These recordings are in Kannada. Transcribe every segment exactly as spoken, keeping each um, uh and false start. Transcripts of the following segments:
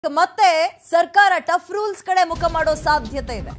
ಮತ್ತೆ ಸರ್ಕಾರ ಟಫ್ ರೂಲ್ಸ್ ಕಡೆ ಮುಖ ಮಾಡೋ ಸಾಧ್ಯತೆ ಇದೆ.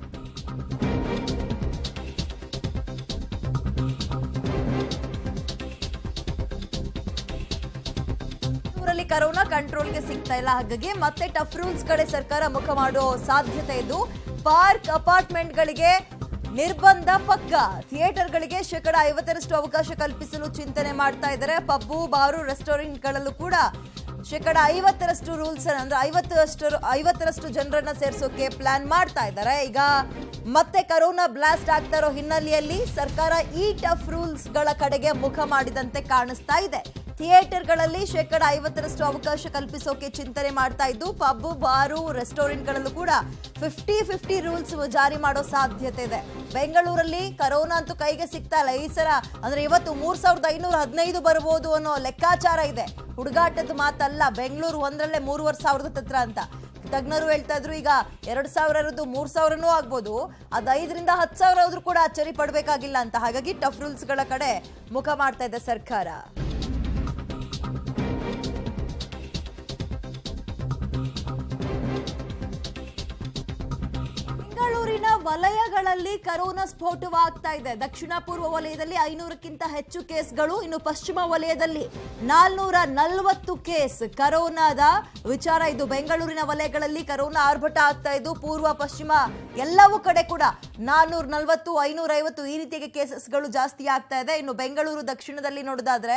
ಊರಲ್ಲಿ ಕೊರೋನಾ ಕಂಟ್ರೋಲ್ಗೆ ಸಿಗ್ತಾ ಇಲ್ಲ, ಹಾಗಾಗಿ ಮತ್ತೆ ಟಫ್ ರೂಲ್ಸ್ ಕಡೆ ಸರ್ಕಾರ ಮುಖ ಮಾಡೋ ಸಾಧ್ಯತೆ ಇದ್ದು ಪಾರ್ಕ್ ಅಪಾರ್ಟ್ಮೆಂಟ್ಗಳಿಗೆ ನಿರ್ಬಂಧ ಪಕ್ಕ, ಥಿಯೇಟರ್ಗಳಿಗೆ ಶೇಕಡ ಐವತ್ತರಷ್ಟು ಅವಕಾಶ ಕಲ್ಪಿಸಲು ಚಿಂತನೆ ಮಾಡ್ತಾ ಇದ್ದಾರೆ. ಪಬ್ಬು ಬಾರು ರೆಸ್ಟೋರೆಂಟ್ಗಳಲ್ಲೂ ಕೂಡ ಶೇಕಡ ಐವತ್ತರಷ್ಟು ರೂಲ್ಸ್ ಅಂದ್ರೆ ಐವತ್ತರಷ್ಟು ಐವತ್ತರಷ್ಟು ಜನರನ್ನ ಸೇರಿಸೋಕೆ ಪ್ಲಾನ್ ಮಾಡ್ತಾ ಇದ್ದಾರೆ. ಈಗ ಮತ್ತೆ ಕೊರೋನಾ ಬ್ಲಾಸ್ಟ್ ಆಗ್ತಾ ಇರೋ ಹಿನ್ನೆಲೆಯಲ್ಲಿ ಸರ್ಕಾರ ಈ ಟಫ್ ರೂಲ್ಸ್ ಗಳ ಕಡೆಗೆ ಮುಖ ಮಾಡಿದಂತೆ ಕಾಣಿಸ್ತಾ ಇದೆ. ಥಿಯೇಟರ್ಗಳಲ್ಲಿ ಶೇಕಡ ಐವತ್ತರಷ್ಟು ಅವಕಾಶ ಕಲ್ಪಿಸೋಕೆ ಚಿಂತನೆ ಮಾಡ್ತಾ ಇದ್ದು ಪಬ್ ಬಾರು ರೆಸ್ಟೋರೆಂಟ್ಗಳಲ್ಲೂ ಕೂಡ ಫಿಫ್ಟಿ ಫಿಫ್ಟಿ ರೂಲ್ಸ್ ಜಾರಿ ಮಾಡೋ ಸಾಧ್ಯತೆ ಇದೆ. ಬೆಂಗಳೂರಲ್ಲಿ ಕೊರೋನಾ ಅಂತೂ ಕೈಗೆ ಸಿಗ್ತಾ ಇಲ್ಲ. ಈ ಸಲ ಅಂದ್ರೆ ಇವತ್ತು ಮೂರ್ ಸಾವಿರದ ಐನೂರ ಹದಿನೈದು ಬರ್ಬೋದು ಅನ್ನೋ ಲೆಕ್ಕಾಚಾರ ಇದೆ. ಹುಡುಗಾಟದ ಮಾತಲ್ಲ. ಬೆಂಗಳೂರು ಒಂದರಲ್ಲೇ ಮೂರುವರೆ ಸಾವಿರದ ಹತ್ರ ಅಂತ ತಜ್ಞರು ಹೇಳ್ತಾ ಇದ್ರು. ಈಗ ಎರಡ್ ಸಾವಿರ ಇರೋದು ಮೂರ್ ಸಾವಿರನೂ ಆಗ್ಬೋದು. ಅದ್ ಐದರಿಂದ ಹತ್ತು ಸಾವಿರ ಆದ್ರೂ ಕೂಡ ಅಚ್ಚರಿ ಪಡ್ಬೇಕಾಗಿಲ್ಲ ಅಂತ. ಹಾಗಾಗಿ ಟಫ್ ರೂಲ್ಸ್ ಗಳ ಕಡೆ ಮುಖ ಮಾಡ್ತಾ ಇದೆ ಸರ್ಕಾರ. ಬೆಂಗಳೂರಿನ ವಲಯಗಳಲ್ಲಿ ಕೊರೋನಾ ಸ್ಫೋಟವಾಗ್ತಾ ಇದೆ. ದಕ್ಷಿಣ ಪೂರ್ವ ವಲಯದಲ್ಲಿ ಐನೂರಕ್ಕಿಂತ ಹೆಚ್ಚು ಕೇಸ್ಗಳು, ಇನ್ನು ಪಶ್ಚಿಮ ವಲಯದಲ್ಲಿ ನಾಲ್ನೂರ ನಲವತ್ತು ಕೇಸ್ ಕೊರೋನಾದ ವಿಚಾರ. ಇದು ಬೆಂಗಳೂರಿನ ವಲಯಗಳಲ್ಲಿ ಕೊರೋನಾ ಆರ್ಭಟ ಆಗ್ತಾ ಇದ್ದು ಪೂರ್ವ ಪಶ್ಚಿಮ ಎಲ್ಲವೂ ಕಡೆ ಕೂಡ ನಾಲ್ನೂರ ನಲವತ್ತು ಐನೂರ ಐವತ್ತು ಈ ರೀತಿಯ ಕೇಸಸ್ಗಳು ಜಾಸ್ತಿ ಆಗ್ತಾ ಇದೆ. ಇನ್ನು ಬೆಂಗಳೂರು ದಕ್ಷಿಣದಲ್ಲಿ ನೋಡೋದಾದ್ರೆ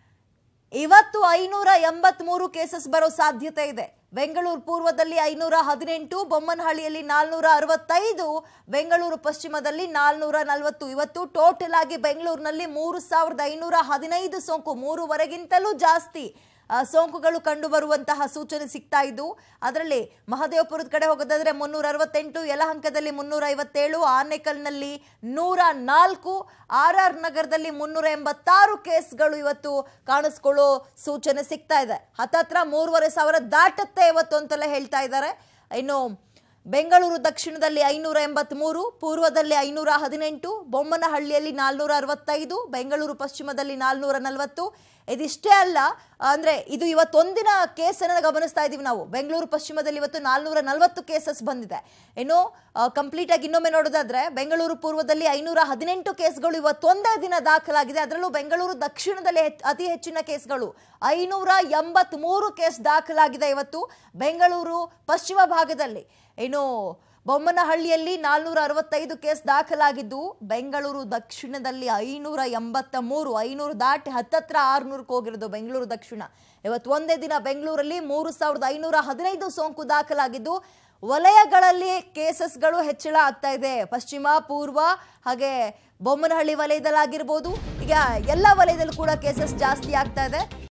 ಇವತ್ತು ಐನೂರ ಎಂಬತ್ ಮೂರು ಕೇಸಸ್ ಬರೋ ಸಾಧ್ಯತೆ ಇದೆ. ಬೆಂಗಳೂರು ಪೂರ್ವದಲ್ಲಿ ಐನೂರ ಹದಿನೆಂಟು, ಬೊಮ್ಮನಹಳ್ಳಿಯಲ್ಲಿ ನಾಲ್ನೂರ ಅರವತ್ತೈದು, ಬೆಂಗಳೂರು ಪಶ್ಚಿಮದಲ್ಲಿ ನಾಲ್ನೂರ ನಲವತ್ತು. ಇವತ್ತು ಟೋಟಲ್ ಆಗಿ ಬೆಂಗಳೂರಿನಲ್ಲಿ ಮೂರು ಸಾವಿರದ ಐನೂರ ಹದಿನೈದು ಸೋಂಕು, ಮೂರುವರೆಗಿಂತಲೂ ಜಾಸ್ತಿ ಸೋಂಕುಗಳು ಕಂಡು ಬರುವಂತಹ ಸೂಚನೆ ಸಿಗ್ತಾ ಇದ್ದು ಅದರಲ್ಲಿ ಮಹದೇವಪುರದ ಕಡೆ ಹೋಗೋದಾದ್ರೆ ಮುನ್ನೂರ ಅರವತ್ತೆಂಟು, ಯಲಹಂಕದಲ್ಲಿ ಮುನ್ನೂರ ಐವತ್ತೇಳು, ಆನೇಕಲ್ನಲ್ಲಿ ನೂರ ನಾಲ್ಕು, ಆರ್ ಆರ್ ನಗರದಲ್ಲಿ ಮುನ್ನೂರ ಎಂಬತ್ತಾರು ಕೇಸ್ಗಳು ಇವತ್ತು ಕಾಣಿಸ್ಕೊಳ್ಳೋ ಸೂಚನೆ ಸಿಗ್ತಾ ಇದೆ. ಹತ್ತತ್ರ ಮೂರುವರೆ ಸಾವಿರ ದಾಟತ್ತೆ ಇವತ್ತು ಅಂತೆಲ್ಲ ಹೇಳ್ತಾ ಇದ್ದಾರೆ. ಇನ್ನು ಬೆಂಗಳೂರು ದಕ್ಷಿಣದಲ್ಲಿ ಐನೂರ ಎಂಬತ್ ಮೂರು, ಪೂರ್ವದಲ್ಲಿ ಐನೂರ ಹದಿನೆಂಟು, ಬೊಮ್ಮನಹಳ್ಳಿಯಲ್ಲಿ ನಾಲ್ನೂರ ಅರವತ್ತೈದು, ಬೆಂಗಳೂರು ಪಶ್ಚಿಮದಲ್ಲಿ ನಾಲ್ನೂರ ನಲವತ್ತು. ಇದಿಷ್ಟೇ ಅಲ್ಲ, ಅಂದ್ರೆ ಇದು ಇವತ್ತೊಂದಿನ ಕೇಸನ್ನು ಗಮನಿಸ್ತಾ ಇದೀವಿ ನಾವು. ಬೆಂಗಳೂರು ಪಶ್ಚಿಮದಲ್ಲಿ ಇವತ್ತು ನಾಲ್ನೂರ ನಲವತ್ತು ಕೇಸಸ್ ಬಂದಿದೆ. ಇನ್ನು ಕಂಪ್ಲೀಟ್ ಆಗಿ ಇನ್ನೊಮ್ಮೆ ನೋಡೋದಾದ್ರೆ ಬೆಂಗಳೂರು ಪೂರ್ವದಲ್ಲಿ ಐನೂರ ಹದಿನೆಂಟು ಕೇಸ್ಗಳು ಇವತ್ತೊಂದೇ ದಿನ ದಾಖಲಾಗಿದೆ. ಅದರಲ್ಲೂ ಬೆಂಗಳೂರು ದಕ್ಷಿಣದಲ್ಲಿ ಅತಿ ಹೆಚ್ಚಿನ ಕೇಸ್ಗಳು ಐನೂರ ಎಂಬತ್ ಮೂರು ಕೇಸ್ ದಾಖಲಾಗಿದೆ ಇವತ್ತು ಬೆಂಗಳೂರು ಪಶ್ಚಿಮ ಭಾಗದಲ್ಲಿ. ಇನ್ನು ಬೊಮ್ಮನಹಳ್ಳಿಯಲ್ಲಿ ನಾಲ್ನೂರ ಅರವತ್ತೈದು ಕೇಸ್ ದಾಖಲಾಗಿದ್ದು ಬೆಂಗಳೂರು ದಕ್ಷಿಣದಲ್ಲಿ ಐನೂರ ಎಂಬತ್ತ ಮೂರು, ಐನೂರು ದಾಟಿ ಹತ್ತತ್ರ ಆರ್ನೂರಕ್ಕೆ ಹೋಗಿರೋದು ಬೆಂಗಳೂರು ದಕ್ಷಿಣ. ಇವತ್ತು ಒಂದೇ ದಿನ ಬೆಂಗಳೂರಲ್ಲಿ ಮೂರು ಸಾವಿರದ ಐನೂರ ಹದಿನೈದು ಸೋಂಕು ದಾಖಲಾಗಿದ್ದು ವಲಯಗಳಲ್ಲಿ ಕೇಸಸ್ಗಳು ಹೆಚ್ಚಳ ಆಗ್ತಾ ಇದೆ. ಪಶ್ಚಿಮ ಪೂರ್ವ ಹಾಗೆ ಬೊಮ್ಮನಹಳ್ಳಿ ವಲಯದಲ್ಲಾಗಿರ್ಬೋದು, ಈಗ ಎಲ್ಲ ವಲಯದಲ್ಲೂ ಕೂಡ ಕೇಸಸ್ ಜಾಸ್ತಿ ಆಗ್ತಾ ಇದೆ.